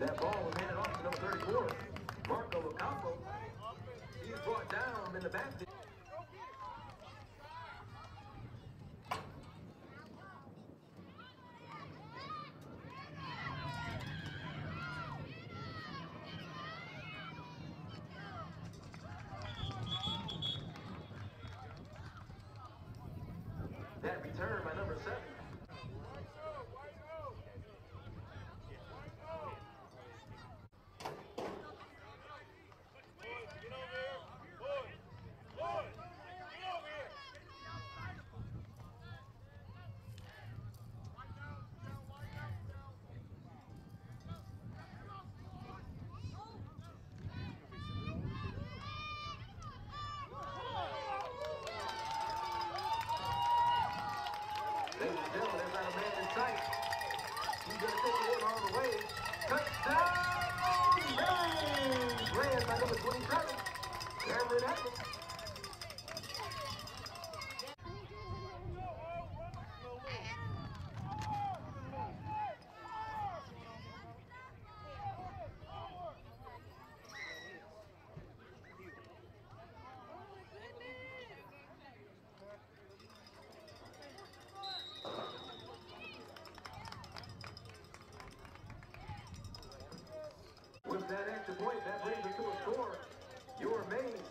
That ball was handed off to number 34, Marco Ocampo. He's brought down in the backfield. That return by number 7. Ladies and gentlemen, there's not a man in sight. He's going to take it in all the way. Touchdown! James! Ran by number 27, Cameron Edmonds. With that extra point, that brings us to a score. Your main.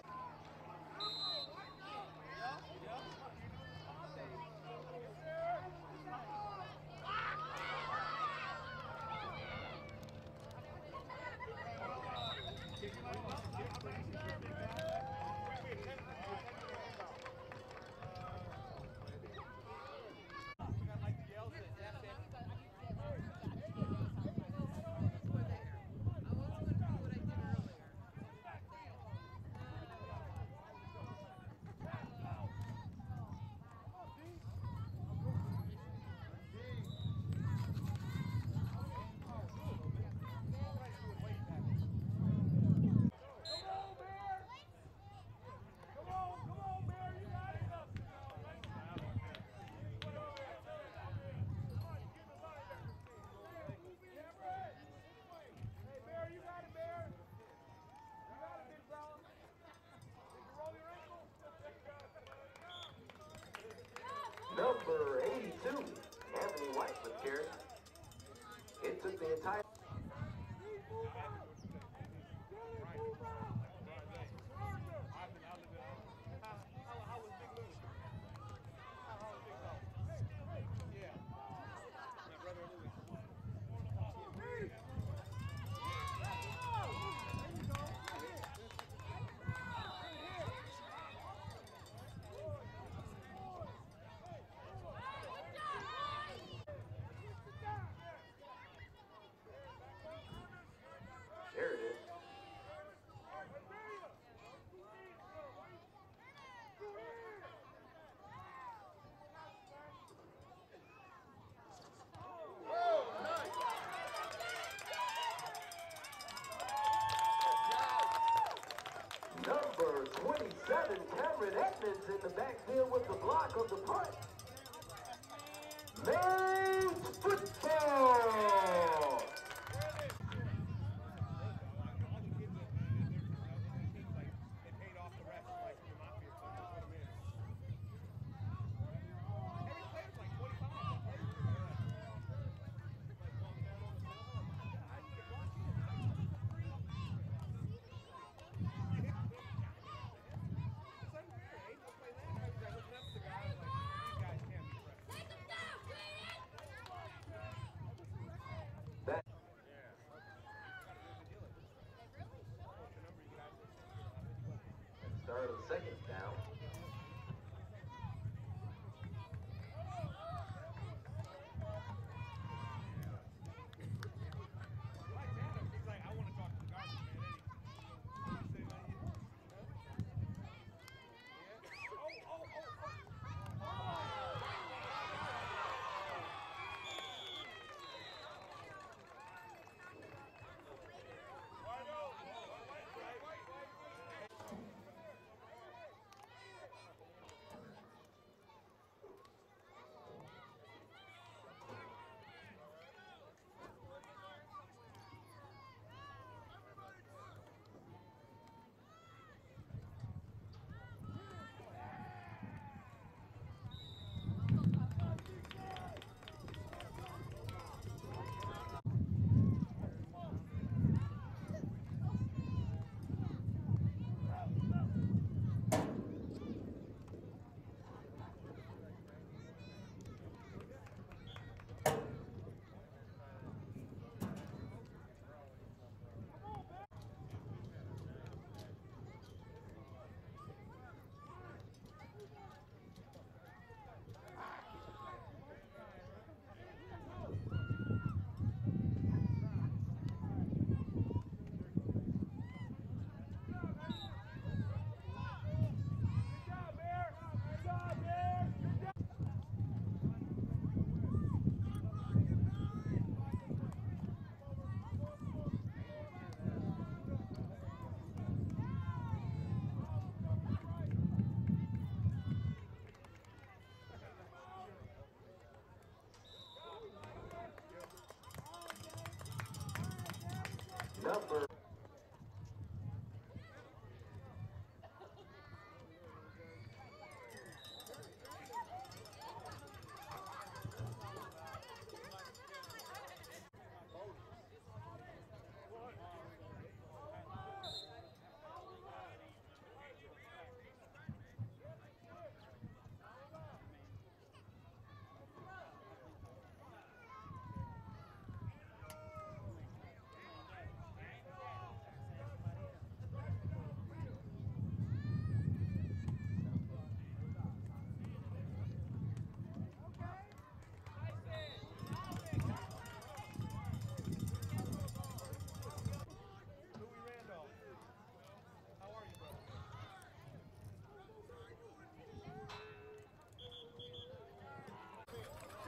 Number 82, Anthony White was carried. It took the entire. There it is. Number 27, Cameron Edmonds in the backfield with the block of the punt. Mains football!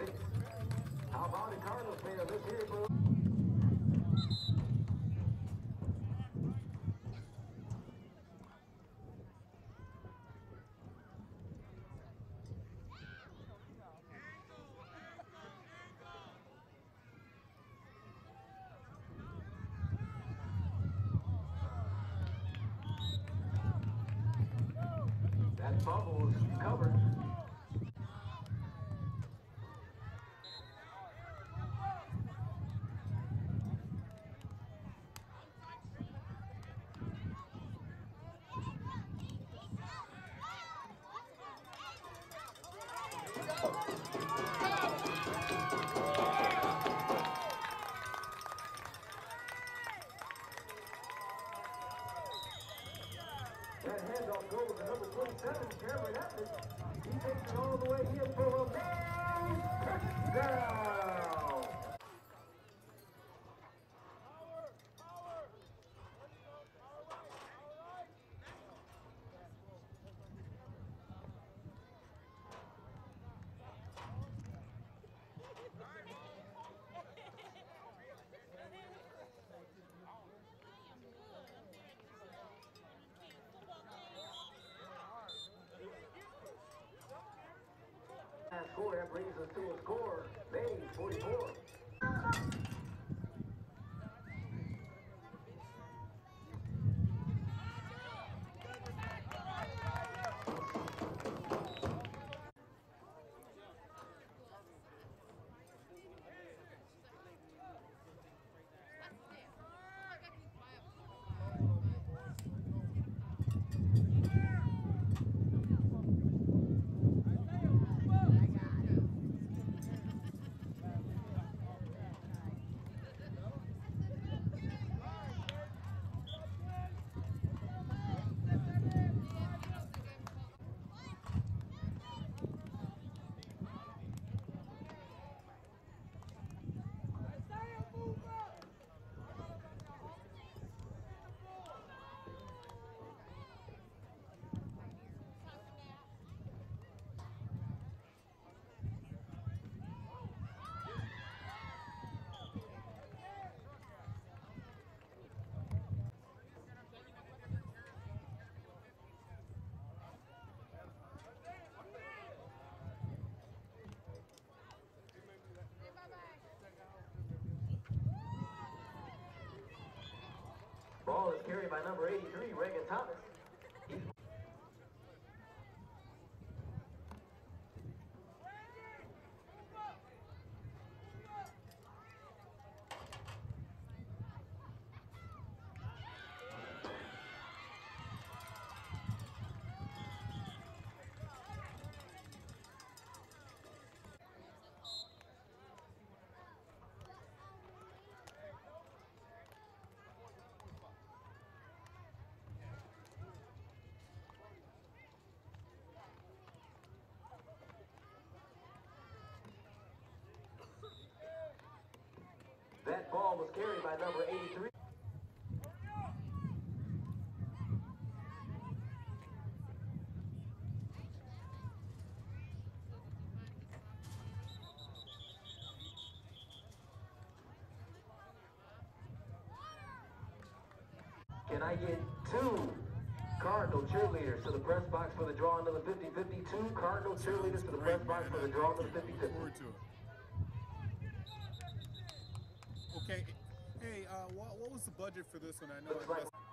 6. How about the Cardinals player? Let's hear it, bro. That fumble was covered. That handoff goes to number 27, Cameron Evans. He takes it all the way in for a man. Touchdown! Score, that brings us to a score, Maine 44. Ball is carried by number 83, Reagan Thomas. That ball was carried by number 83. Can I get 2 Cardinal cheerleaders to the press box for the draw into the 50-50? 2 Cardinal cheerleaders to the press box for the draw into the 50-50. Okay. Hey, what was the budget for this one? I know Looks like